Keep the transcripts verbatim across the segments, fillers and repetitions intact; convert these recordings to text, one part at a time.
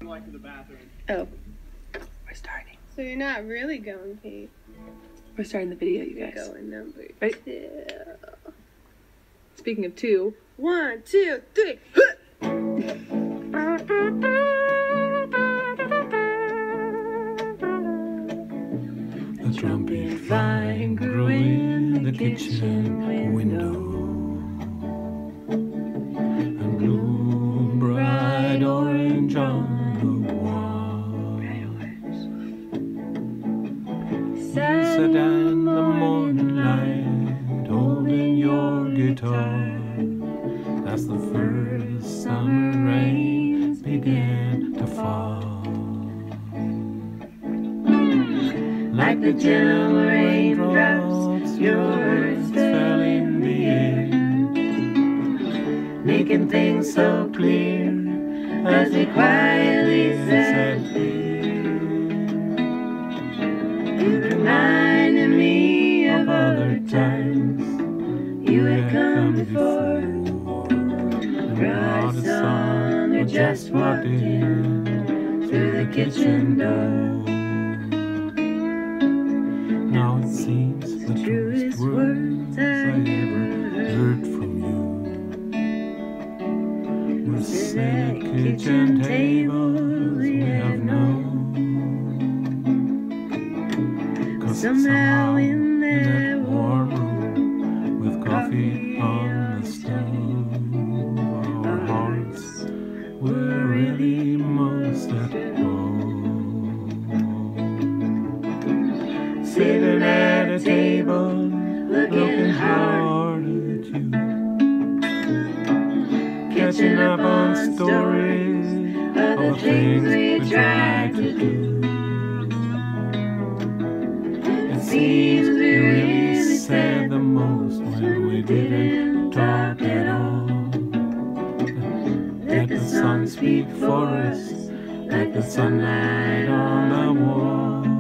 like to the bathroom. Oh. We're starting. So you're not really going, Pete. We're starting the video, you guys. Going number Ready? two. Speaking of two. One, two, three. A trumpet vine grew in the kitchen window and blew bright orange on the wall. You sat in the morning light holding your guitar as the first summer rain began to fall. Like the gentle raindrops, your words fell in the air, making things so clear as they quietly sat there. You reminded me of other times you had come before, and brought a song or just walked in through the kitchen door. Now it seems the truest words I ever heard from you were said at kitchen tables we have known. 'Cause somehow in that warm room with coffee on the stove, our hearts were really most at home. Sitting at a table, looking hard at you, catching up on stories of the things we tried to do. It seems we really said the most when we didn't talk at all. Let the sun speak for us, like the sunlight on the wall.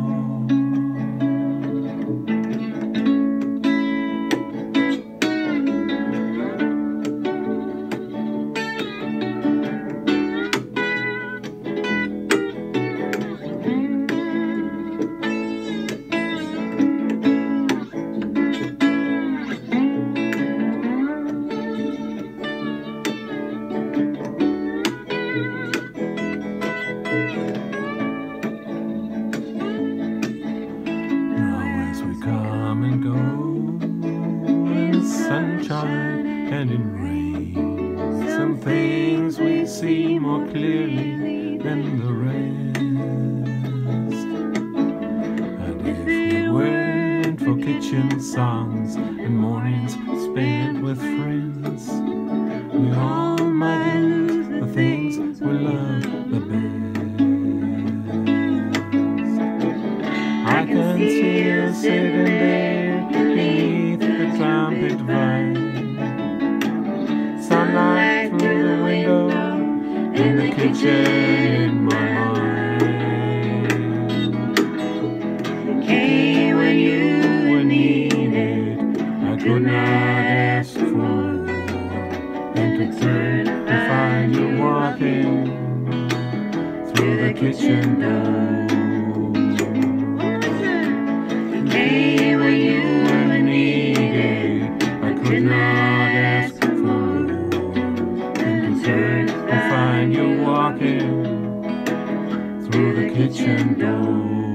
Come and go in sunshine and in rain. Some things we see more clearly than the rest. And if it weren't for kitchen songs and mornings spent with friends, we all might lose the things we love the best. I can see you sitting there beneath the trumpet vine, sunlight through the window in the kitchen in my mind. It came when you were needed. I could not ask for more than to turn to find you walking through the kitchen door. Came when you were needed. I could not ask for more than to turn and find you walking through the kitchen door.